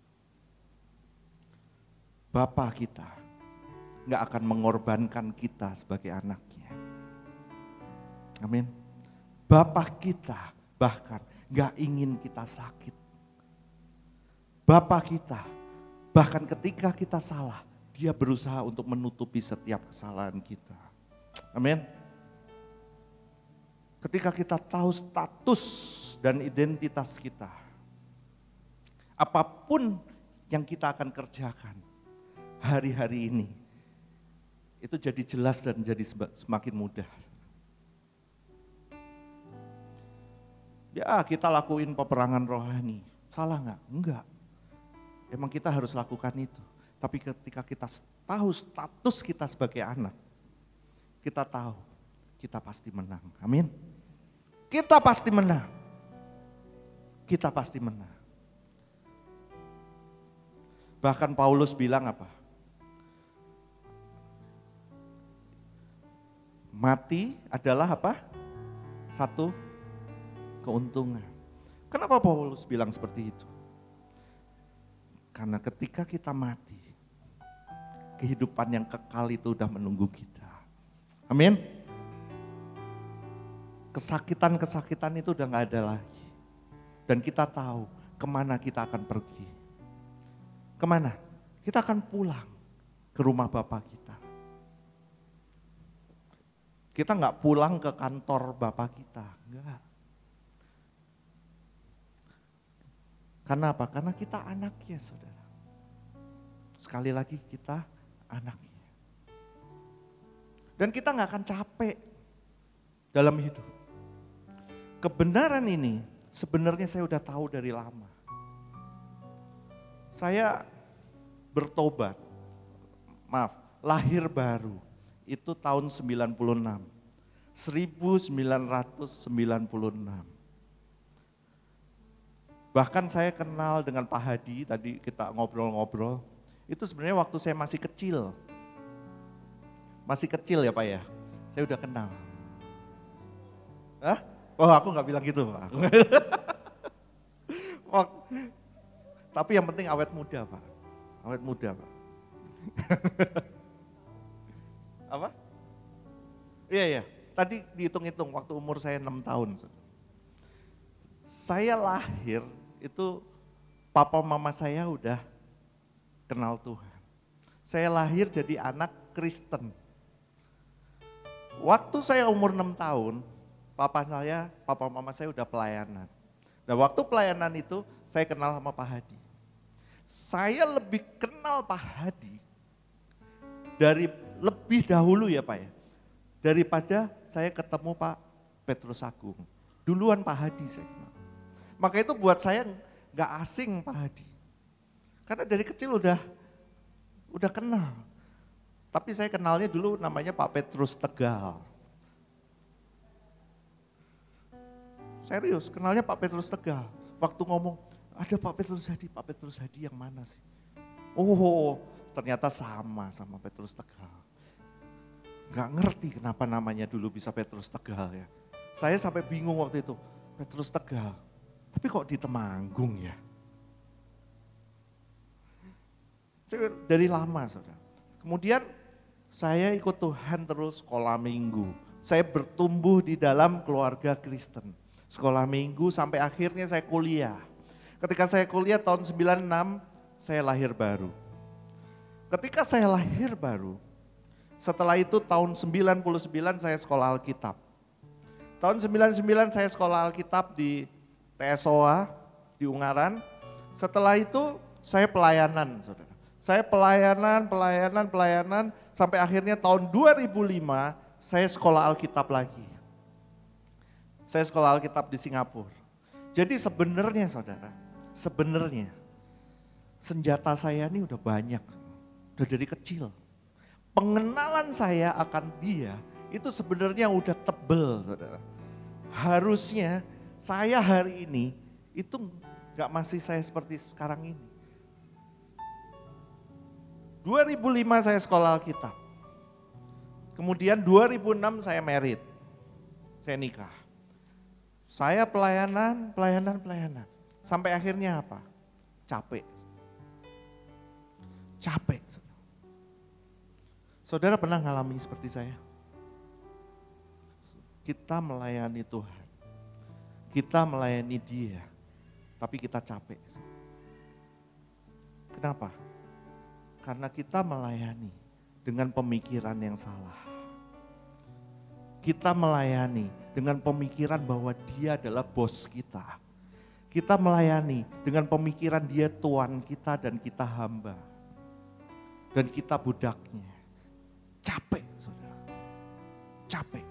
S1: Bapa kita nggak akan mengorbankan kita sebagai anaknya. Amin. Bapa kita bahkan nggak ingin kita sakit. Bapa kita bahkan ketika kita salah, Dia berusaha untuk menutupi setiap kesalahan kita. Amin. Ketika kita tahu status dan identitas kita, apapun yang kita akan kerjakan hari-hari ini, itu jadi jelas dan jadi semakin mudah. Ya kita lakuin peperangan rohani, salah nggak? Enggak. Emang kita harus lakukan itu. Tapi ketika kita tahu status kita sebagai anak, kita tahu kita pasti menang. Amin. Kita pasti menang. Kita pasti menang. Bahkan Paulus bilang apa? Mati adalah apa? Satu keuntungan. Kenapa Paulus bilang seperti itu? Karena ketika kita mati, kehidupan yang kekal itu udah menunggu kita. Amin. Kesakitan-kesakitan itu udah gak ada lagi. Dan kita tahu kemana kita akan pergi. Kemana? Kita akan pulang ke rumah Bapa kita. Kita gak pulang ke kantor Bapa kita, enggak. Karena apa? Karena kita anaknya, saudara. Sekali lagi kita anaknya. Dan kita nggak akan capek dalam hidup. Kebenaran ini sebenarnya saya udah tahu dari lama. Saya bertobat, maaf, lahir baru itu tahun sembilan puluh enam. seribu sembilan ratus sembilan puluh enam. Bahkan saya kenal dengan Pak Hadi, tadi kita ngobrol-ngobrol. Itu sebenarnya waktu saya masih kecil. Masih kecil ya Pak ya, saya udah kenal. Hah? Oh aku gak bilang gitu Pak. Tapi yang penting awet muda Pak. Awet muda Pak. Apa? Iya iya, tadi dihitung-hitung waktu umur saya enam tahun. Saya lahir itu papa mama saya udah kenal Tuhan. Saya lahir jadi anak Kristen. Waktu saya umur enam tahun, papa saya, papa mama saya udah pelayanan. Dan waktu pelayanan itu saya kenal sama Pak Hadi. Saya lebih kenal Pak Hadi dari lebih dahulu ya Pak ya. Daripada saya ketemu Pak Petrus Agung. Duluan Pak Hadi saya kenal. Maka itu buat saya gak asing Pak Hadi. Karena dari kecil udah udah kenal. Tapi saya kenalnya dulu namanya Pak Petrus Tegal. Serius, kenalnya Pak Petrus Tegal. Waktu ngomong, ada Pak Petrus Hadi, Pak Petrus Hadi yang mana sih? Oh, ternyata sama sama Petrus Tegal. Gak ngerti kenapa namanya dulu bisa Petrus Tegal ya. Saya sampai bingung waktu itu, Petrus Tegal. Tapi kok di Temanggung ya? Dari lama saudara. Kemudian saya ikut Tuhan terus sekolah minggu. Saya bertumbuh di dalam keluarga Kristen. Sekolah minggu sampai akhirnya saya kuliah. Ketika saya kuliah tahun sembilan puluh enam, saya lahir baru. Ketika saya lahir baru, setelah itu tahun sembilan puluh sembilan saya sekolah Alkitab. Tahun sembilan puluh sembilan saya sekolah Alkitab di T S O A, di Ungaran. Setelah itu saya pelayanan, saudara. Saya pelayanan, pelayanan, pelayanan, sampai akhirnya tahun dua ribu lima saya sekolah Alkitab lagi. Saya sekolah Alkitab di Singapura. Jadi sebenarnya saudara, sebenarnya senjata saya ini udah banyak, udah dari kecil. Pengenalan saya akan dia itu sebenarnya udah tebel saudara. Harusnya saya hari ini itu gak masih saya seperti sekarang ini. dua ribu lima saya sekolah Alkitab. Kemudian dua ribu enam saya married. Saya nikah. Saya pelayanan, pelayanan, pelayanan. Sampai akhirnya apa? Capek. Capek. Saudara pernah ngalami seperti saya? Kita melayani Tuhan. Kita melayani Dia. Tapi kita capek. Kenapa? Karena kita melayani dengan pemikiran yang salah. Kita melayani dengan pemikiran bahwa dia adalah bos kita. Kita melayani dengan pemikiran dia tuan kita dan kita hamba. Dan kita budaknya. Capek saudara. Capek.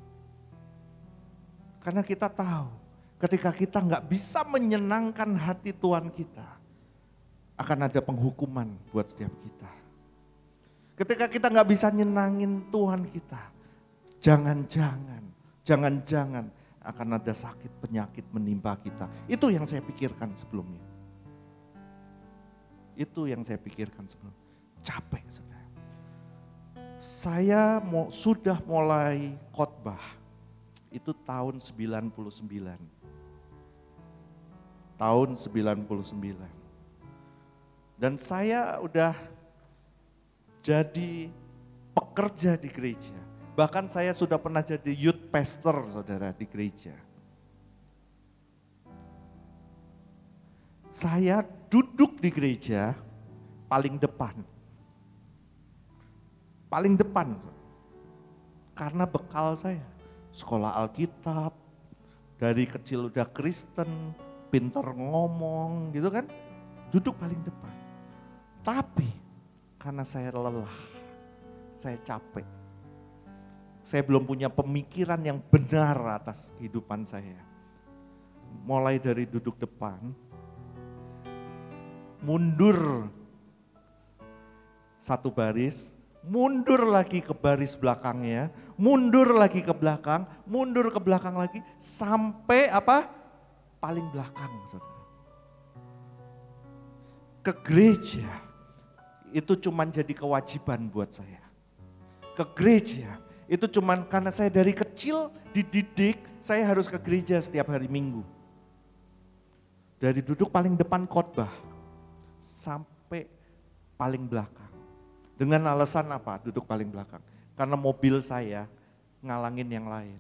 S1: Karena kita tahu ketika kita nggak bisa menyenangkan hati Tuhan kita, akan ada penghukuman buat setiap kita. Ketika kita nggak bisa nyenangin Tuhan kita, jangan-jangan, jangan-jangan akan ada sakit penyakit menimpa kita. Itu yang saya pikirkan sebelumnya. Itu yang saya pikirkan sebelumnya. Capek saudara. Saya mau, sudah mulai khotbah, itu tahun sembilan puluh sembilan. Tahun sembilan puluh sembilan. Dan saya udah jadi pekerja di gereja. Bahkan saya sudah pernah jadi youth pastor saudara di gereja. Saya duduk di gereja paling depan. Paling depan. Karena bekal saya. Sekolah Alkitab, dari kecil udah Kristen, pinter ngomong gitu kan. Duduk paling depan. Tapi Karena saya lelah, saya capek. Saya belum punya pemikiran yang benar atas kehidupan saya. Mulai dari duduk depan, mundur satu baris, mundur lagi ke baris belakangnya, mundur lagi ke belakang, mundur ke belakang lagi, sampai apa? Paling belakang. Saudara. Ke gereja, itu cuma jadi kewajiban buat saya. Ke gereja, itu cuma karena saya dari kecil dididik, saya harus ke gereja setiap hari Minggu. Dari duduk paling depan khotbah, sampai paling belakang. Dengan alasan apa duduk paling belakang? Karena mobil saya ngalangin yang lain.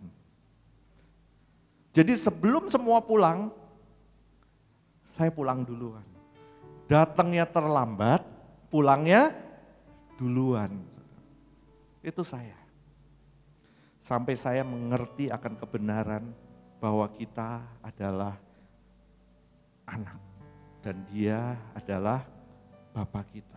S1: Jadi sebelum semua pulang, saya pulang duluan. Datangnya terlambat, pulangnya duluan. Itu saya. Sampai saya mengerti akan kebenaran bahwa kita adalah anak. Dan dia adalah Bapa kita.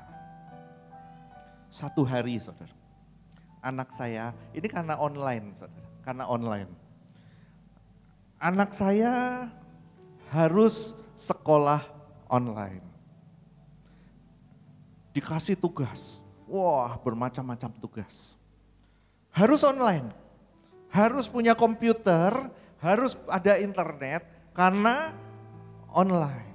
S1: Satu hari saudara, anak saya, ini karena online saudara, karena online. Anak saya harus sekolah online. Dikasih tugas, wah bermacam-macam tugas. Harus online, harus punya komputer, harus ada internet karena online.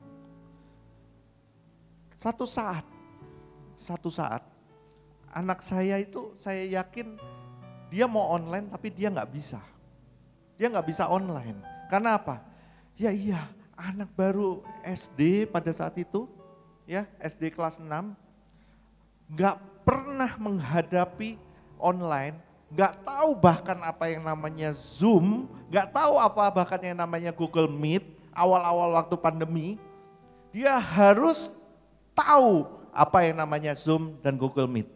S1: Satu saat, satu saat anak saya itu saya yakin dia mau online tapi dia nggak bisa. Dia nggak bisa online. Karena apa? Ya iya, anak baru S D pada saat itu, ya S D kelas enam, nggak pernah menghadapi online, nggak tahu bahkan apa yang namanya Zoom, nggak tahu apa bahkan yang namanya Google Meet, awal-awal waktu pandemi, dia harus tahu apa yang namanya Zoom dan Google Meet.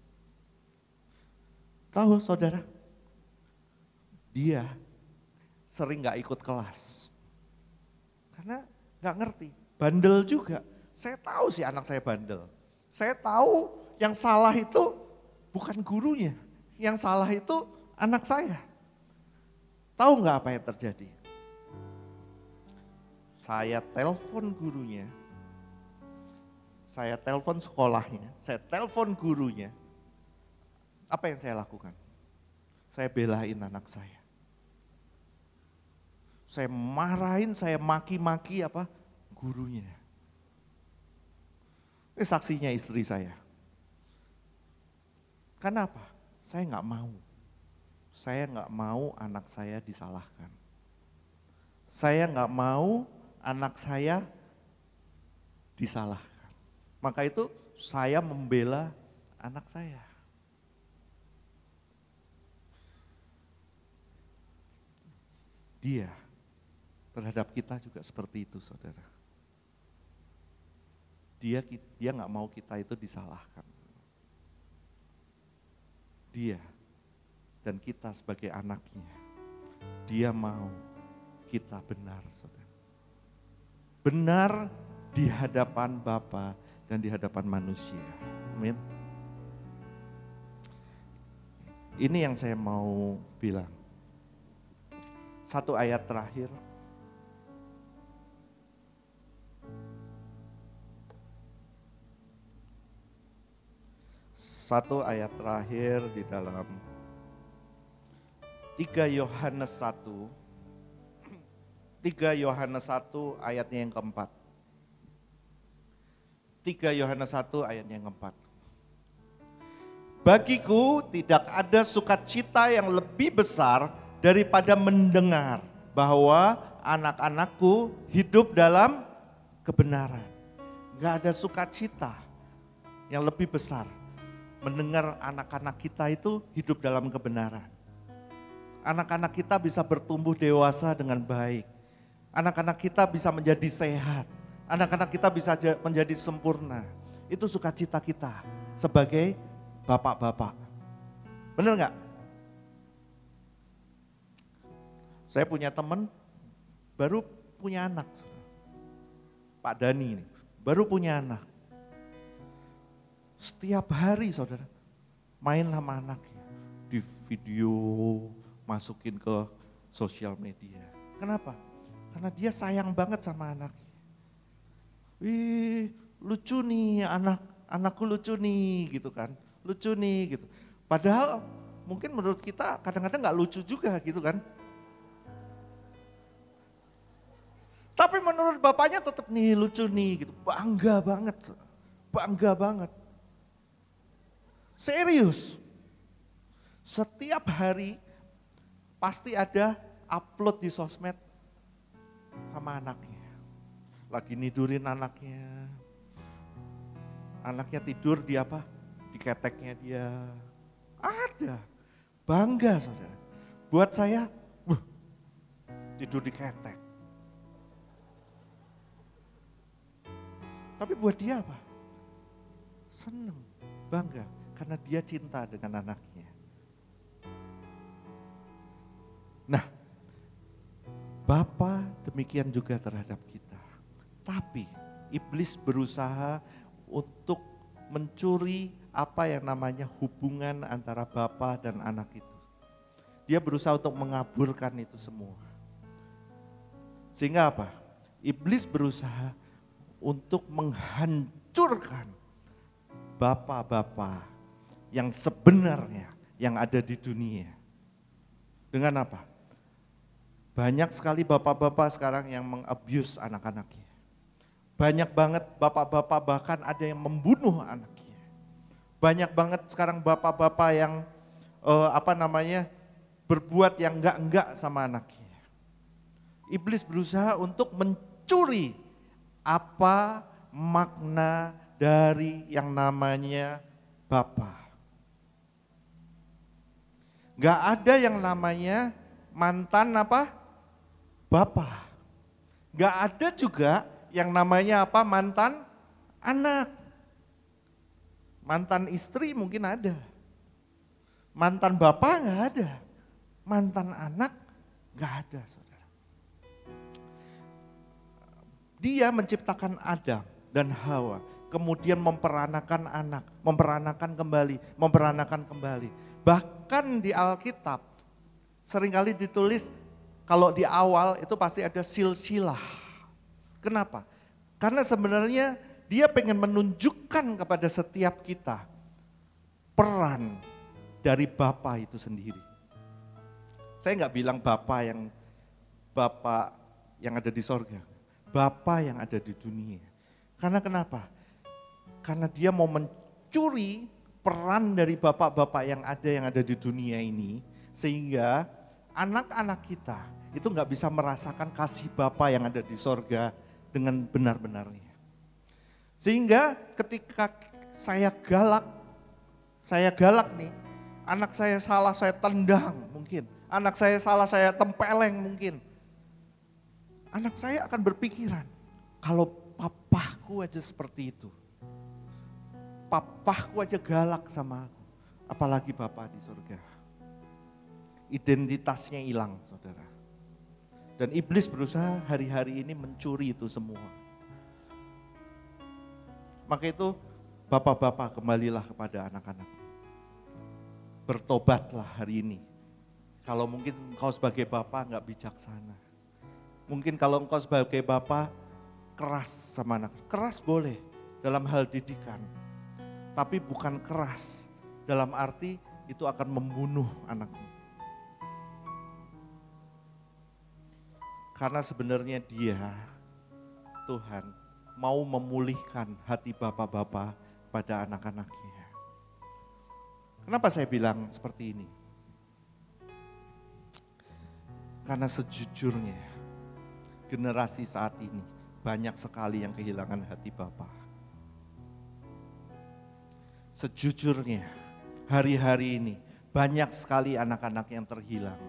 S1: Tahu saudara? Dia sering gak ikut kelas. Karena gak ngerti, bandel juga. Saya tahu sih anak saya bandel. Saya tahu yang salah itu bukan gurunya. Yang salah itu anak saya. Tahu gak apa yang terjadi? Saya telepon gurunya. Saya telepon sekolahnya, saya telepon gurunya. Apa yang saya lakukan? Saya belain anak saya. Saya marahin, saya maki-maki apa? Gurunya. Ini saksinya istri saya. Kenapa? Saya nggak mau. Saya nggak mau anak saya disalahkan. Saya nggak mau anak saya disalahkan. Maka itu saya membela anak saya. Dia terhadap kita juga seperti itu saudara. Dia dia nggak mau kita itu disalahkan. Dia dan kita sebagai anaknya, dia mau kita benar saudara. Benar di hadapan Bapa dan di hadapan manusia. Amin. Ini yang saya mau bilang. Satu ayat terakhir. Satu ayat terakhir di dalam tiga Yohanes satu. tiga Yohanes satu ayatnya yang keempat. tiga Yohanes satu ayatnya yang keempat. Bagiku tidak ada sukacita yang lebih besar daripada mendengar bahwa anak-anakku hidup dalam kebenaran. Gak ada sukacita yang lebih besar mendengar anak-anak kita itu hidup dalam kebenaran. Anak-anak kita bisa bertumbuh dewasa dengan baik. Anak-anak kita bisa menjadi sehat. Anak-anak kita bisa menjadi sempurna. Itu sukacita kita sebagai bapak-bapak. Benar nggak? Saya punya teman baru punya anak. Pak Dani ini baru punya anak. Setiap hari saudara, main sama anaknya. Di video, masukin ke sosial media. Kenapa? Karena dia sayang banget sama anaknya. Wih, lucu nih anak, anakku lucu nih gitu kan. Lucu nih gitu. Padahal mungkin menurut kita kadang-kadang gak lucu juga gitu kan. Tapi menurut bapaknya tetap nih lucu nih gitu. Bangga banget. Bangga banget. Serius. Setiap hari pasti ada upload di sosmed sama anaknya. Lagi nidurin anaknya. Anaknya tidur di apa? Di keteknya dia. Ada. Bangga saudara. Buat saya, wuh, tidur di ketek. Tapi buat dia apa? Seneng, bangga. Karena dia cinta dengan anaknya. Nah, Bapa demikian juga terhadap kita. Tapi iblis berusaha untuk mencuri apa yang namanya hubungan antara Bapa dan anak itu. Dia berusaha untuk mengaburkan itu semua. Sehingga apa? Iblis berusaha untuk menghancurkan Bapa-bapa yang sebenarnya yang ada di dunia. Dengan apa? Banyak sekali bapak-bapak sekarang yang mengabuse anak-anaknya. Banyak banget bapak-bapak bahkan ada yang membunuh anaknya. Banyak banget sekarang bapak-bapak yang eh, apa namanya berbuat yang enggak-enggak sama anaknya. Iblis berusaha untuk mencuri apa makna dari yang namanya Bapa. Gak ada yang namanya mantan apa? Bapa. Gak ada juga yang namanya apa? Mantan anak. Mantan istri mungkin ada. Mantan bapak gak ada. Mantan anak gak ada saudara. Dia menciptakan Adam dan Hawa. Kemudian memperanakan anak, memperanakan kembali, memperanakan kembali. Bahkan di Alkitab seringkali ditulis kalau di awal itu pasti ada silsilah. Kenapa? Karena sebenarnya dia pengen menunjukkan kepada setiap kita peran dari Bapa itu sendiri. Saya nggak bilang Bapa yang Bapa yang ada di sorga, Bapa yang ada di dunia. Karena kenapa? Karena dia mau mencuri peran dari bapak-bapak yang ada yang ada di dunia ini. Sehingga anak-anak kita itu gak bisa merasakan kasih Bapa yang ada di sorga dengan benar-benarnya. Sehingga ketika saya galak, saya galak nih, anak saya salah saya tendang mungkin. Anak saya salah saya tempeleng mungkin. Anak saya akan berpikiran, kalau papaku aja seperti itu. Papaku aja galak sama aku, apalagi Bapa di surga. Identitasnya hilang saudara. Dan iblis berusaha hari-hari ini mencuri itu semua. Maka itu bapak-bapak kembalilah kepada anak-anak. Bertobatlah hari ini. Kalau mungkin engkau sebagai bapak gak bijaksana. Mungkin kalau engkau sebagai bapak keras sama anak. Keras boleh dalam hal didikan. Tapi bukan keras dalam arti itu akan membunuh anakmu. Karena sebenarnya dia, Tuhan, mau memulihkan hati bapak-bapak pada anak-anaknya. Kenapa saya bilang seperti ini? Karena sejujurnya generasi saat ini banyak sekali yang kehilangan hati Bapa. Sejujurnya hari-hari ini banyak sekali anak-anak yang terhilang.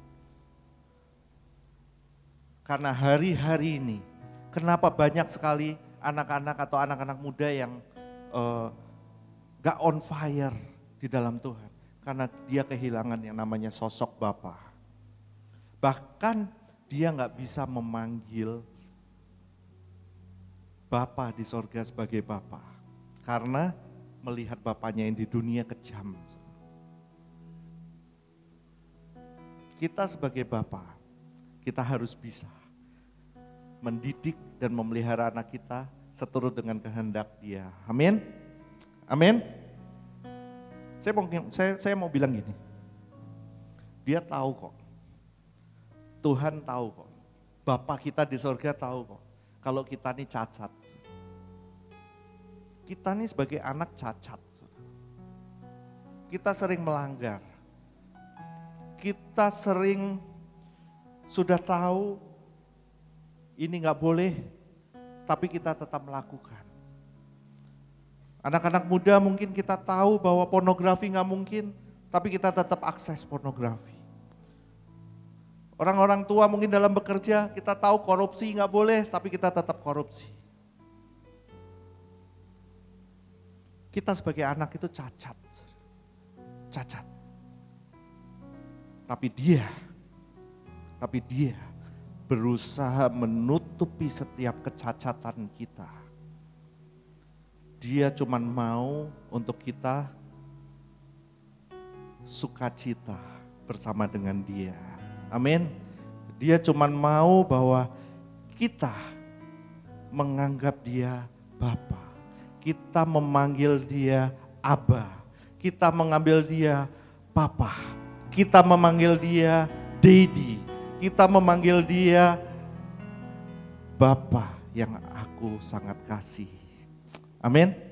S1: Karena hari-hari ini kenapa banyak sekali anak-anak atau anak-anak muda yang uh, gak on fire di dalam Tuhan. Karena dia kehilangan yang namanya sosok Bapa. Bahkan dia gak bisa memanggil Bapa di sorga sebagai Bapa. Karena melihat bapaknya yang di dunia kejam. Kita sebagai bapa, kita harus bisa mendidik dan memelihara anak kita seturut dengan kehendak Dia. Amin. Amin. Saya mau saya, saya mau bilang gini. Dia tahu kok. Tuhan tahu kok. Bapa kita di surga tahu kok. Kalau kita ini cacat. Kita ini sebagai anak cacat. Kita sering melanggar. Kita sering sudah tahu ini nggak boleh, tapi kita tetap melakukan. Anak-anak muda mungkin kita tahu bahwa pornografi nggak mungkin, tapi kita tetap akses pornografi. Orang-orang tua mungkin dalam bekerja, kita tahu korupsi nggak boleh, tapi kita tetap korupsi. Kita sebagai anak itu cacat, cacat. Tapi dia, tapi dia berusaha menutupi setiap kecacatan kita. Dia cuman mau untuk kita sukacita bersama dengan Dia. Amin. Dia cuman mau bahwa kita menganggap Dia Bapa. Kita memanggil Dia Aba. Kita mengambil Dia Papa. Kita memanggil Dia Daddy. Kita memanggil Dia Bapa yang aku sangat kasih. Amin.